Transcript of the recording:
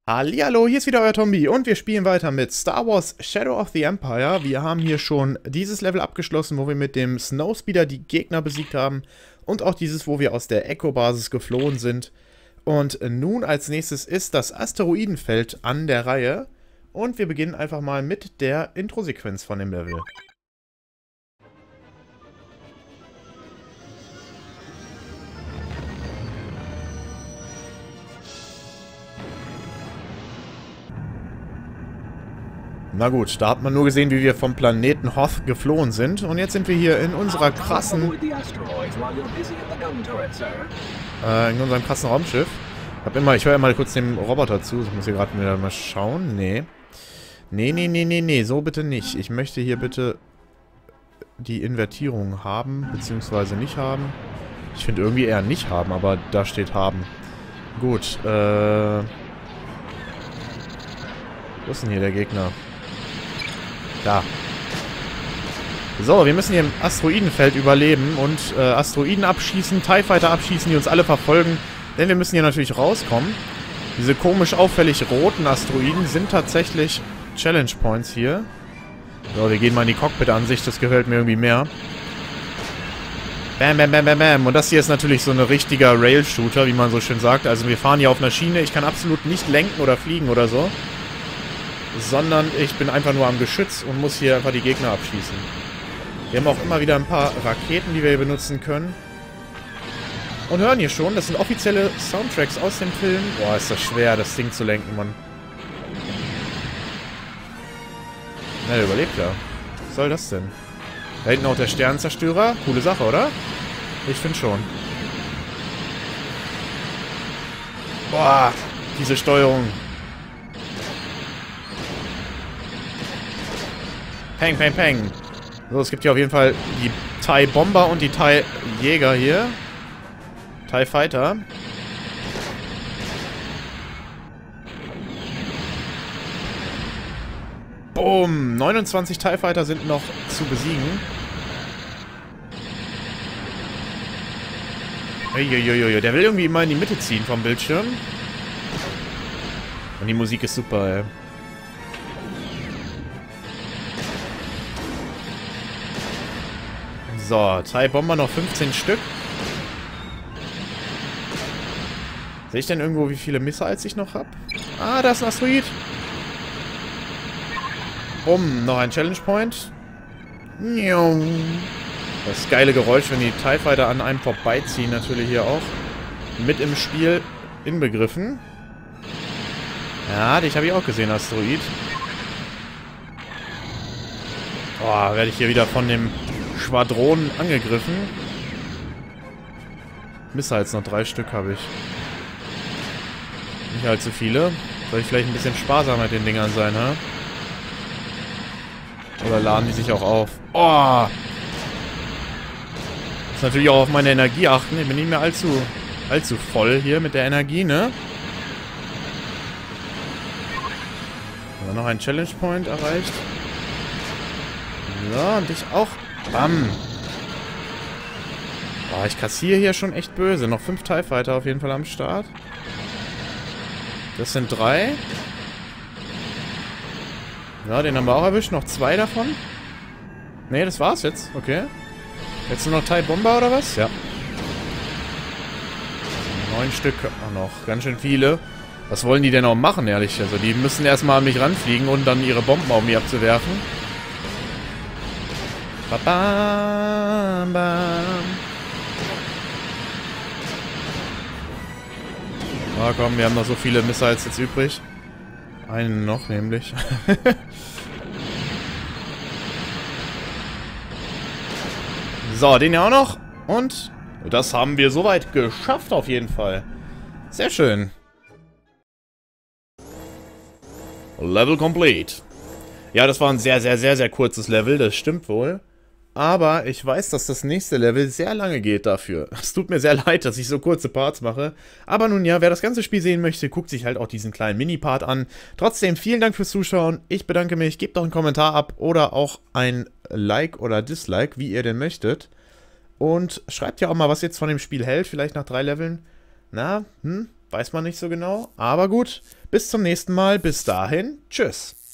Hallihallo, hier ist wieder euer Tombi und wir spielen weiter mit Star Wars Shadow of the Empire. Wir haben hier schon dieses Level abgeschlossen, wo wir mit dem Snowspeeder die Gegner besiegt haben und auch dieses, wo wir aus der Echo-Basis geflohen sind. Und nun als nächstes ist das Asteroidenfeld an der Reihe und wir beginnen einfach mal mit der Intro-Sequenz von dem Level. Na gut, da hat man nur gesehen, wie wir vom Planeten Hoth geflohen sind. Und jetzt sind wir hier in unserer krassen... in unserem krassen Raumschiff. Ich höre immer kurz dem Roboter zu. Ich muss hier gerade wieder mal schauen. Nee. Nee, so bitte nicht. Ich möchte hier bitte die Invertierung haben, beziehungsweise nicht haben. Ich finde irgendwie eher nicht haben, aber da steht haben. Gut, wo ist denn hier der Gegner? Da. So, wir müssen hier im Asteroidenfeld überleben und Asteroiden abschießen, TIE Fighter abschießen, die uns alle verfolgen. Denn wir müssen hier natürlich rauskommen. Diese komisch auffällig roten Asteroiden sind tatsächlich Challenge Points hier. So, wir gehen mal in die Cockpit-Ansicht, das gefällt mir irgendwie mehr. Bam, bam, bam, bam, bam. Und das hier ist natürlich so ein richtiger Rail-Shooter, wie man so schön sagt. Also wir fahren hier auf einer Schiene, ich kann absolut nicht lenken oder fliegen oder so. Sondern ich bin einfach nur am Geschütz und muss hier einfach die Gegner abschießen. Wir haben auch immer wieder ein paar Raketen, die wir hier benutzen können. Und hören hier schon, das sind offizielle Soundtracks aus dem Film. Boah, ist das schwer, das Ding zu lenken, Mann. Na, der überlebt ja. Was soll das denn? Da hinten auch der Sternenzerstörer. Coole Sache, oder? Ich finde schon. Boah, diese Steuerung. Peng, peng, peng. So, es gibt hier auf jeden Fall die TIE Bomber und die TIE Jäger hier. TIE Fighter. Boom. 29 TIE Fighter sind noch zu besiegen. Uiuiui, der will irgendwie immer in die Mitte ziehen vom Bildschirm. Und die Musik ist super, ey. So, TIE Bomber noch 15 Stück. Sehe ich denn irgendwo, wie viele Missiles ich noch habe? Ah, da ist ein Asteroid. Bumm, noch ein Challenge Point. Das geile Geräusch, wenn die TIE Fighter an einem vorbeiziehen, natürlich hier auch. Mit im Spiel inbegriffen. Ja, dich habe ich auch gesehen, Asteroid. Boah, werde ich hier wieder von dem Schwadron angegriffen. Missiles noch 3 Stück habe ich. Nicht allzu viele. Soll ich vielleicht ein bisschen sparsam mit den Dingern sein, ha? Oder laden die sich auch auf? Oh! Muss natürlich auch auf meine Energie achten. Ich bin nicht mehr allzu voll hier mit der Energie, ne? Aber noch ein Challenge Point erreicht. Ja, und dich auch. Bam. Boah, ich kassiere hier schon echt böse. Noch 5 TIE Fighter auf jeden Fall am Start. Das sind 3. Ja, den haben wir auch erwischt. Noch 2 davon. Ne, das war's jetzt. Okay. Jetzt nur noch TIE Bomber oder was? Ja. 9 Stück auch noch. Ganz schön viele. Was wollen die denn auch machen, ehrlich? Also die müssen erstmal an mich ranfliegen und dann ihre Bomben auf mich abzuwerfen. Bam, bam. Ah, komm, wir haben noch so viele Missiles jetzt übrig. Einen noch, nämlich. So, den ja auch noch. Und das haben wir soweit geschafft, auf jeden Fall. Sehr schön. Level complete. Ja, das war ein sehr kurzes Level, das stimmt wohl. Aber ich weiß, dass das nächste Level sehr lange geht dafür. Es tut mir sehr leid, dass ich so kurze Parts mache. Aber nun ja, wer das ganze Spiel sehen möchte, guckt sich halt auch diesen kleinen Mini-Part an. Trotzdem, vielen Dank fürs Zuschauen. Ich bedanke mich. Gebt doch einen Kommentar ab oder auch ein Like oder Dislike, wie ihr denn möchtet. Und schreibt ja auch mal, was ihr jetzt von dem Spiel hält. Vielleicht nach 3 Leveln. Na, Weiß man nicht so genau. Aber gut, bis zum nächsten Mal. Bis dahin, tschüss.